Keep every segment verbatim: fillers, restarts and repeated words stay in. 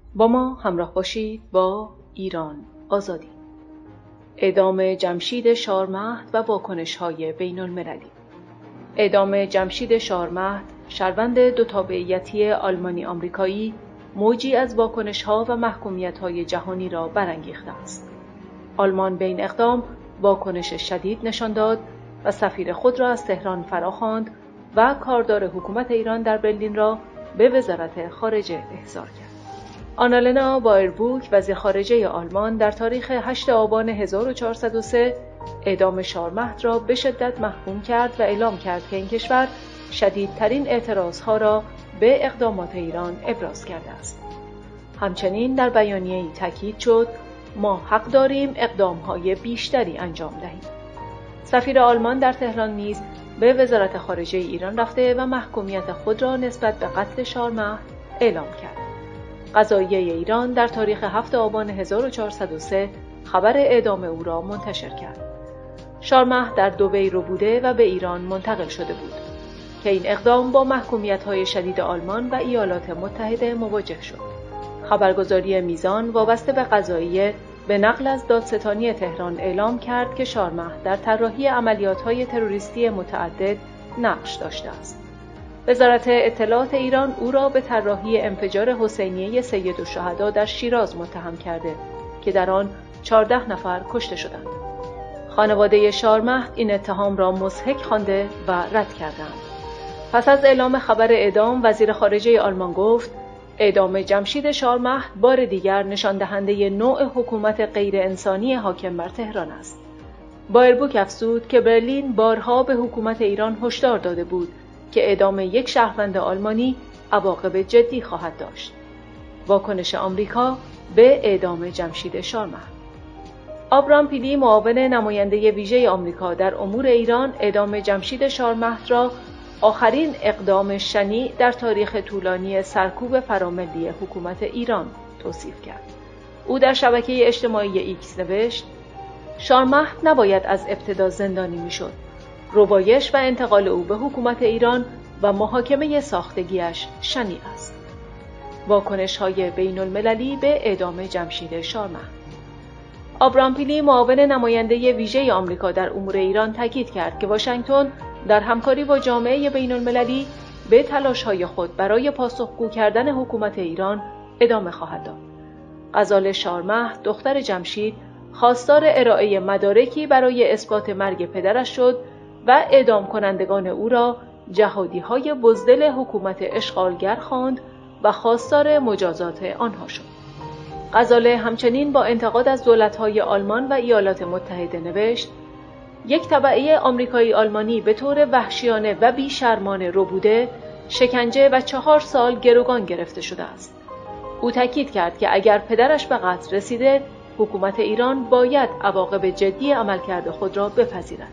با ما همراه باشید با ایران آزادی. اعدام جمشید شارمهد و واکنش‌های بین‌المللی. اعدام جمشید شارمهد، شهروند دو تابعیتی آلمانی آمریکایی، موجی از واکنش‌ها و محکومیت‌های جهانی را برانگیخته است. آلمان به این اقدام واکنش شدید نشان داد و سفیر خود را از تهران فراخواند و کاردار حکومت ایران در برلین را به وزارت خارجه احضار کرد. آنالنا بایربوک، وزیر خارجه آلمان، در تاریخ هشتم آبان هزار و چهارصد و سه اعدام شارمهد را به شدت محکوم کرد و اعلام کرد که این کشور شدیدترین اعتراضها را به اقدامات ایران ابراز کرده است. همچنین در بیانیه‌ای تاکید شد ما حق داریم اقدام‌های بیشتری انجام دهیم. سفیر آلمان در تهران نیز به وزارت خارجه ایران رفته و محکومیت خود را نسبت به قتل شارمهد اعلام کرد. قضاییه ایران در تاریخ هفتم آبان هزار و چهارصد و سه خبر اعدام او را منتشر کرد. شارمهد در دبی ربوده و به ایران منتقل شده بود که این اقدام با محکومیت‌های شدید آلمان و ایالات متحده مواجه شد. خبرگزاری میزان وابسته به قضاییه به نقل از دادستانی تهران اعلام کرد که شارمهد در طراحی عملیات‌های تروریستی متعدد نقش داشته است. وزارت اطلاعات ایران او را به طراحی انفجار حسینیه سیدالشهدا در شیراز متهم کرده که در آن چهارده نفر کشته شدند. خانواده شارمهد این اتهام را مضحک خوانده و رد کردند. پس از اعلام خبر اعدام، وزیر خارجه آلمان گفت اعدام جمشید شارمهد بار دیگر نشان دهنده نوع حکومت غیر انسانی حاکم بر تهران است. بایربوک افزود که برلین بارها به حکومت ایران هشدار داده بود که اعدام یک شهروند آلمانی عواقب جدی خواهد داشت. واکنش آمریکا به اعدام جمشید شارمهد. آبرام پیلی، معاون نماینده ویژه آمریکا در امور ایران، اعدام جمشید شارمهد را آخرین اقدام شنیع در تاریخ طولانی سرکوب فراملی حکومت ایران توصیف کرد. او در شبکه اجتماعی ایکس نوشت: شارمهد نباید از ابتدا زندانی میشد. ربایش و انتقال او به حکومت ایران و محاکمه ساختگیش شنیع است. واکنش‌های بین‌المللی به اعدام جمشید شارمهد. آبرام پیلی، معاون نماینده ویژه آمریکا در امور ایران، تاکید کرد که واشنگتن در همکاری با جامعه بین‌المللی به تلاش‌های خود برای پاسخگو کردن حکومت ایران ادامه خواهد داد. غزال شارمهد، دختر جمشید، خواستار ارائه مدارکی برای اثبات مرگ پدرش شد و اعدام کنندگان او را جهادی‌های بزدل حکومت اشغالگر خواند و خواستار مجازات آنها شد. غزاله همچنین با انتقاد از دولت‌های آلمان و ایالات متحده نوشت: یک تبعه آمریکایی آلمانی به طور وحشیانه و بی‌شرمانه ربوده، شکنجه و چهار سال گروگان گرفته شده است. او تاکید کرد که اگر پدرش به قتل رسیده، حکومت ایران باید عواقب جدی عملکرد خود را بپذیرد.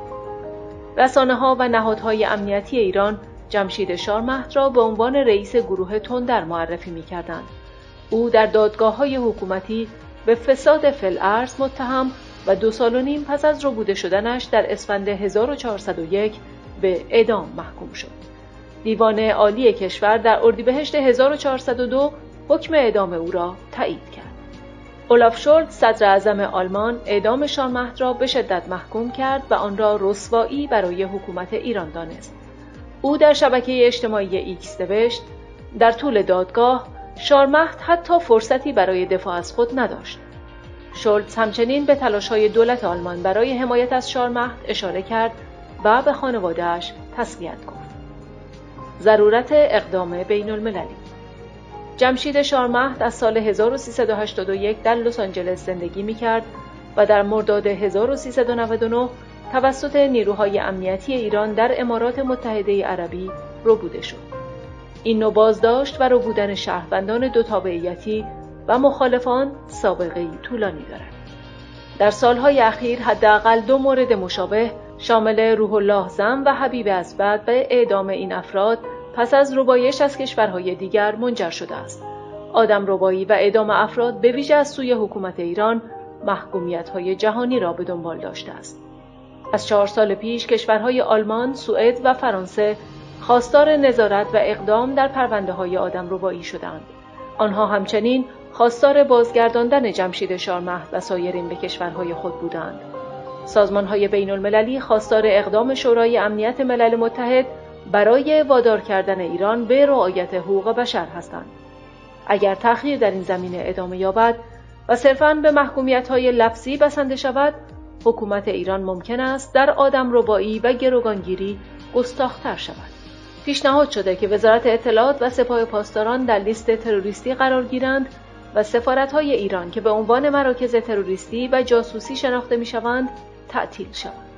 رسانه‌ها و نهادهای امنیتی ایران جمشید شارمهد را به عنوان رئیس گروه تندر معرفی می‌کردند. او در دادگاه‌های حکومتی به فساد فی‌الارض متهم و دو سال و نیم پس از ربوده شدنش در اسفند هزار و چهارصد و یک به اعدام محکوم شد. دیوان عالی کشور در اردیبهشت هزار و چهارصد و دو حکم اعدام او را تایید کرد. اولاف شولز، صدر اعظم آلمان، اعدام شارمهد را به شدت محکوم کرد و آن را رسوایی برای حکومت ایران دانست. او در شبکه اجتماعی ایکس نوشت: در طول دادگاه شارمهد حتی فرصتی برای دفاع از خود نداشت. شولز همچنین به تلاش‌های دولت آلمان برای حمایت از شارمهد اشاره کرد و به خانواده‌اش تسلیت گفت. ضرورت اقدام بین‌المللی. جمشید شارمهد از سال هزار و سیصد و هشتاد و یک در لس آنجلس زندگی می‌کرد و در مرداد هزار و سیصد و نود و نه توسط نیروهای امنیتی ایران در امارات متحده عربی ربوده شد. این نوع بازداشت و ربودن شهروندان دو تابعیتی و مخالفان سابقه‌ای طولانی دارد. در سالهای اخیر حداقل دو مورد مشابه شامل روح الله زم و حبیب اسبد به اعدام این افراد پس از ربایش از کشورهای دیگر منجر شده است. آدمربایی و اعدام افراد به ویژه از سوی حکومت ایران محکومیت‌های جهانی را به دنبال داشته است. از چهار سال پیش کشورهای آلمان، سوئد و فرانسه خواستار نظارت و اقدام در پرونده‌های آدمربایی شدند. آنها همچنین خواستار بازگرداندن جمشید شارمهد و سایرین به کشورهای خود بودند. سازمان‌های بین‌المللی خواستار اقدام شورای امنیت ملل متحد برای وادار کردن ایران به رعایت حقوق بشر هستند. اگر تأخیر در این زمینه ادامه یابد و صرفاً به محکومیت‌های لفظی بسنده شود، حکومت ایران ممکن است در آدمربایی و گروگانگیری گستاخ‌تر شود. پیشنهاد شده که وزارت اطلاعات و سپاه پاسداران در لیست تروریستی قرار گیرند و سفارت‌های ایران که به عنوان مراکز تروریستی و جاسوسی شناخته می‌شوند تعطیل شوند.